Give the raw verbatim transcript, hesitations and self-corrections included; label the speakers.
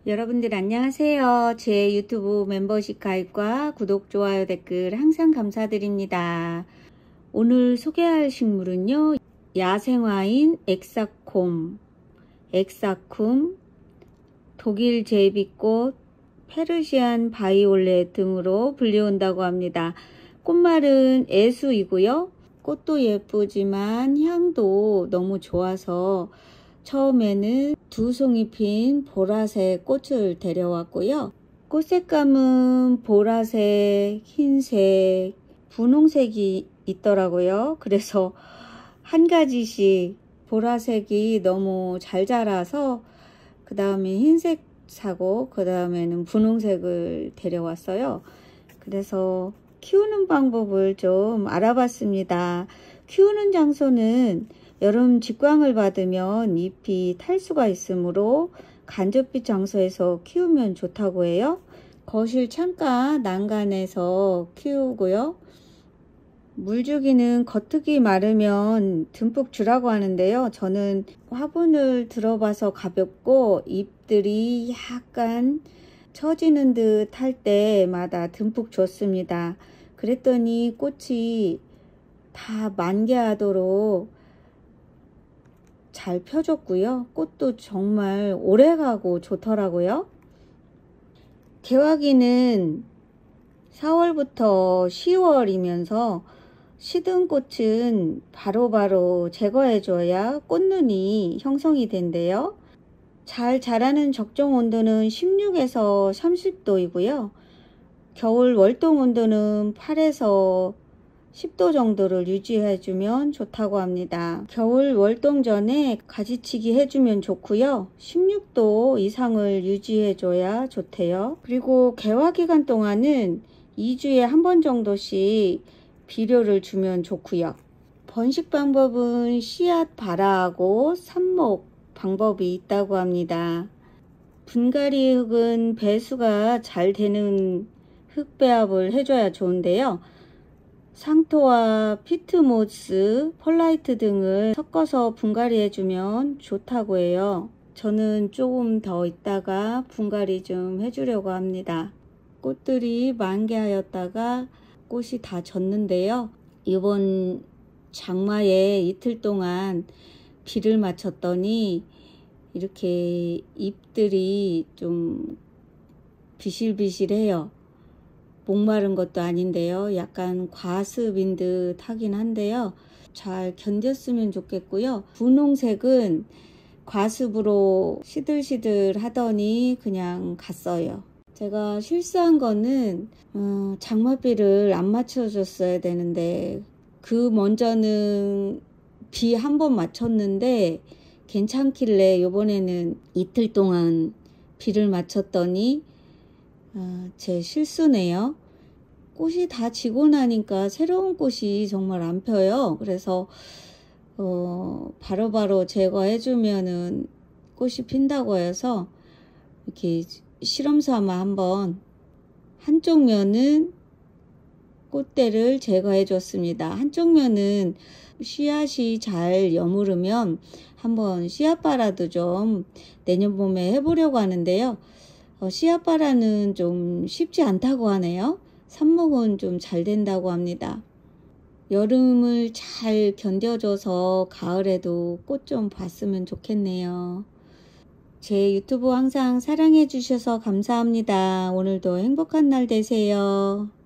Speaker 1: 여러분들 안녕하세요. 제 유튜브 멤버십 가입과 구독, 좋아요, 댓글 항상 감사드립니다. 오늘 소개할 식물은요, 야생화인 엑사콤, 엑사쿰, 독일 제비꽃, 페르시안 바이올렛 등으로 불리운다고 합니다. 꽃말은 애수이고요. 꽃도 예쁘지만 향도 너무 좋아서 처음에는 두 송이 핀 보라색 꽃을 데려왔고요. 꽃 색감은 보라색, 흰색, 분홍색이 있더라고요. 그래서 한 가지씩 보라색이 너무 잘 자라서 그 다음에 흰색 사고 그 다음에는 분홍색을 데려왔어요. 그래서 키우는 방법을 좀 알아봤습니다. 키우는 장소는 여름 직광을 받으면 잎이 탈 수가 있으므로 간접빛 장소에서 키우면 좋다고 해요. 거실 창가 난간에서 키우고요. 물주기는 겉흙이 마르면 듬뿍 주라고 하는데요. 저는 화분을 들어봐서 가볍고 잎들이 약간 처지는 듯 할 때마다 듬뿍 줬습니다. 그랬더니 꽃이 다 만개하도록 잘 펴줬고요. 꽃도 정말 오래가고 좋더라고요. 개화기는 사월부터 시월이면서 시든 꽃은 바로바로 제거해 줘야 꽃눈이 형성이 된대요. 잘 자라는 적정 온도는 십육에서 삼십 도이고요. 겨울 월동 온도는 팔에서 십 도 정도를 유지해 주면 좋다고 합니다. 겨울 월동 전에 가지치기 해주면 좋고요. 십육 도 이상을 유지해 줘야 좋대요. 그리고 개화 기간 동안은 이 주에 한 번 정도씩 비료를 주면 좋고요. 번식 방법은 씨앗 발화하고 삽목 방법이 있다고 합니다. 분갈이 흙은 배수가 잘 되는 흙 배합을 해줘야 좋은데요. 상토와 피트모스, 펄라이트 등을 섞어서 분갈이 해주면 좋다고 해요. 저는 조금 더 있다가 분갈이 좀 해주려고 합니다. 꽃들이 만개하였다가 꽃이 다 졌는데요. 이번 장마에 이틀 동안 비를 맞췄더니 이렇게 잎들이 좀 비실비실해요. 목마른 것도 아닌데요. 약간 과습인 듯 하긴 한데요. 잘 견뎠으면 좋겠고요. 분홍색은 과습으로 시들시들 하더니 그냥 갔어요. 제가 실수한 거는 어, 장마비를 안 맞춰줬어야 되는데 그 먼저는 비 한 번 맞췄는데 괜찮길래 이번에는 이틀 동안 비를 맞췄더니 아, 제 실수네요. 꽃이 다 지고 나니까 새로운 꽃이 정말 안 펴요. 그래서 어, 바로바로 제거해 주면은 꽃이 핀다고 해서 이렇게 실험 삼아 한번 한쪽 면은 꽃대를 제거해 줬습니다. 한쪽 면은 씨앗이 잘 여무르면 한번 씨앗 발화도 좀 내년 봄에 해보려고 하는데요. 어, 씨앗 발화는 좀 쉽지 않다고 하네요. 삽목은 좀 잘 된다고 합니다. 여름을 잘 견뎌줘서 가을에도 꽃 좀 봤으면 좋겠네요. 제 유튜브 항상 사랑해 주셔서 감사합니다. 오늘도 행복한 날 되세요.